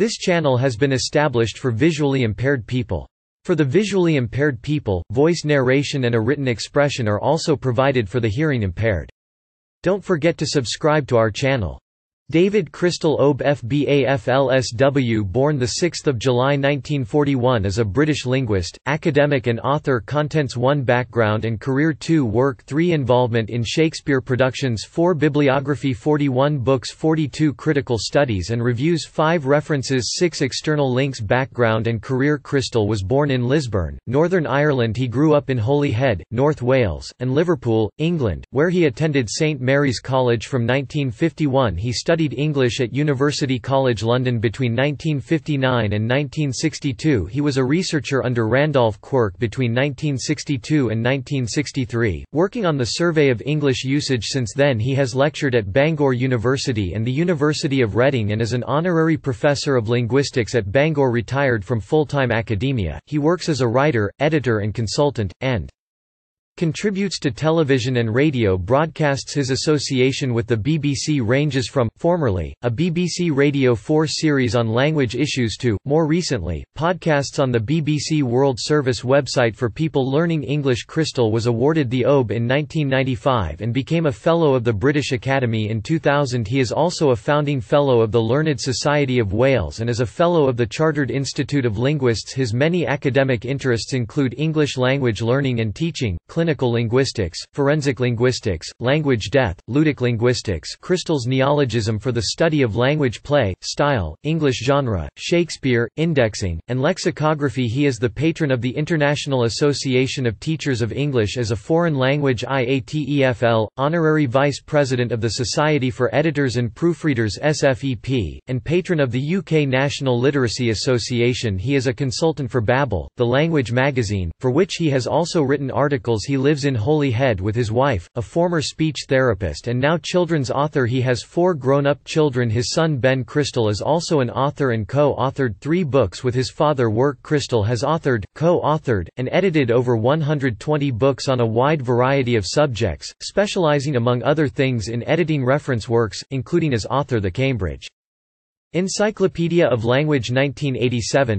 This channel has been established for visually impaired people. For the visually impaired people, voice narration and a written expression are also provided for the hearing impaired. Don't forget to subscribe to our channel. David Crystal OBE FBA FLSW, born 6 July 1941, is a British linguist, academic and author. Contents: 1 Background and career, 2 Work, 3 Involvement in Shakespeare productions, 4 Bibliography, 41 books, 42 critical studies and reviews, 5 references, 6 external links. Background and career: Crystal was born in Lisburn, Northern Ireland. He grew up in Holyhead, North Wales, and Liverpool, England, where he attended St Mary's College from 1951. He studied English at University College London between 1959 and 1962. He was a researcher under Randolph Quirk between 1962 and 1963, working on the survey of English usage. Since then he has lectured at Bangor University and the University of Reading and is an honorary professor of linguistics at Bangor. Retired from full-time academia, he works as a writer, editor and consultant, and contributes to television and radio broadcasts. His association with the BBC ranges from, formerly, a BBC Radio 4 series on language issues to, more recently, podcasts on the BBC World Service website for people learning English. Crystal was awarded the OBE in 1995 and became a Fellow of the British Academy in 2000. He is also a founding Fellow of the Learned Society of Wales and is a Fellow of the Chartered Institute of Linguists. His many academic interests include English language learning and teaching, clinical linguistics, forensic linguistics, language death, ludic linguistics, Crystal's neologism for the study of language, play, style, English genre, Shakespeare, indexing, and lexicography. He is the patron of the International Association of Teachers of English as a Foreign Language IATEFL, honorary vice president of the Society for Editors and Proofreaders SFEP, and patron of the UK National Literacy Association. He is a consultant for Babel, the language magazine, for which he has also written articles. He lives in Holyhead with his wife, a former speech therapist and now children's author. He has 4 grown-up children. His son Ben Crystal is also an author and co-authored 3 books with his father. Work: Crystal has authored, co-authored, and edited over 120 books on a wide variety of subjects, specializing among other things in editing reference works, including as author the Cambridge Encyclopedia of Language 1987,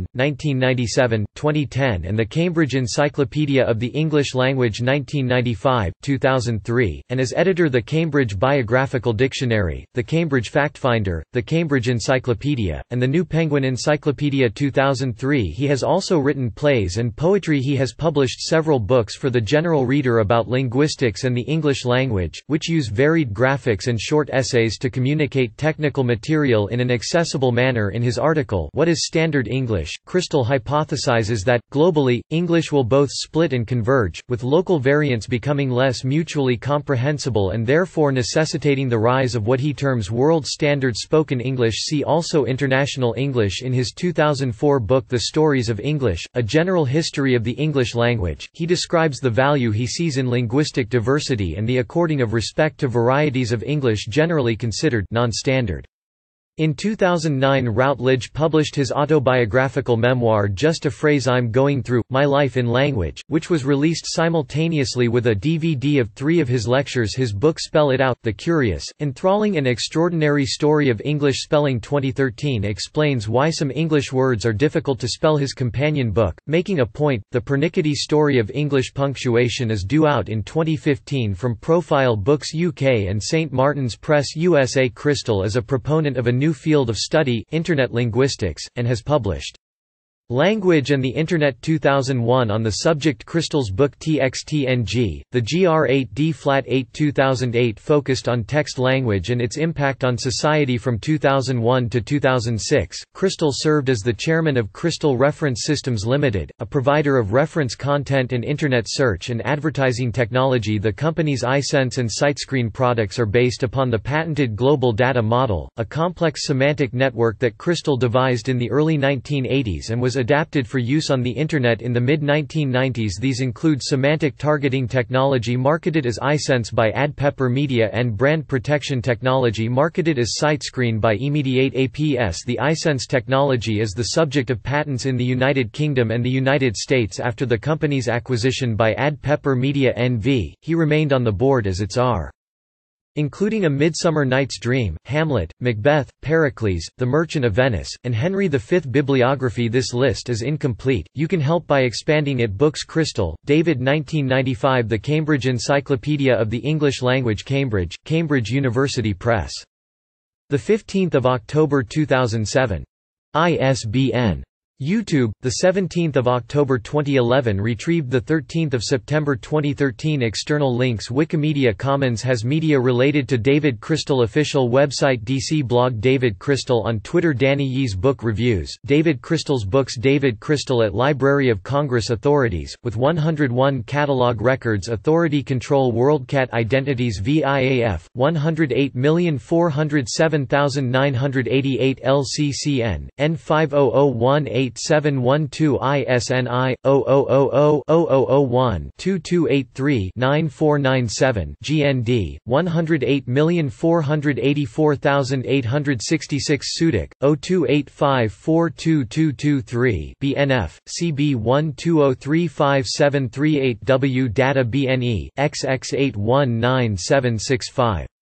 1997, 2010 and the Cambridge Encyclopedia of the English Language 1995, 2003, and as editor the Cambridge Biographical Dictionary, the Cambridge Factfinder, the Cambridge Encyclopedia, and the New Penguin Encyclopedia 2003. He has also written plays and poetry. He has published several books for the general reader about linguistics and the English language, which use varied graphics and short essays to communicate technical material in an accessible manner. In his article What is Standard English?, Crystal hypothesizes that, globally, English will both split and converge, with local variants becoming less mutually comprehensible and therefore necessitating the rise of what he terms world standard spoken English. See also International English. In his 2004 book The Stories of English, A General History of the English Language, he describes the value he sees in linguistic diversity and the according of respect to varieties of English generally considered non-standard. In 2009 Routledge published his autobiographical memoir Just a Phrase I'm Going Through, My Life in Language, which was released simultaneously with a DVD of 3 of his lectures. His book Spell It Out, The Curious, Enthralling and Extraordinary Story of English Spelling 2013 explains why some English words are difficult to spell. His companion book, Making a Point, The Pernickety Story of English Punctuation is due out in 2015 from Profile Books UK and St Martin's Press USA. Crystal is a proponent of a new field of study, Internet linguistics, and has published Language and the Internet 2001 on the subject. Crystal's book TXTNG, the GR8D-8 2008 focused on text language and its impact on society from 2001 to 2006. Crystal served as the chairman of Crystal Reference Systems Limited, a provider of reference content and Internet search and advertising technology. The company's iSense and SiteScreen products are based upon the patented Global Data Model, a complex semantic network that Crystal devised in the early 1980s and was adapted for use on the Internet in the mid-1990s. These include semantic targeting technology marketed as iSense by AdPepper Media and brand protection technology marketed as SiteScreen by Immediate APS. The iSense technology is the subject of patents in the United Kingdom and the United States after the company's acquisition by AdPepper Media NV. He remained on the board as its R. including A Midsummer Night's Dream, Hamlet, Macbeth, Pericles, The Merchant of Venice, and Henry V. Bibliography. This list is incomplete. You can help by expanding it. Books. Crystal, David 1995. The Cambridge Encyclopedia of the English Language. Cambridge, Cambridge University Press. 15 October 2007. ISBN. YouTube, 17 October 2011. Retrieved 13 September 2013. External links. Wikimedia Commons has media related to David Crystal. Official website. DC blog. David Crystal on Twitter. Danny Yee's book reviews. David Crystal's books. David Crystal at Library of Congress. Authorities, with 101 catalog records. Authority control. WorldCat identities. VIAF, 108,407,988. LCCN, N50018712. ISNI 0000-0001-2283-9497. GND 108,484,866. Sudik 0285422223. BNF CB 120357388. W Data BNE XX819765.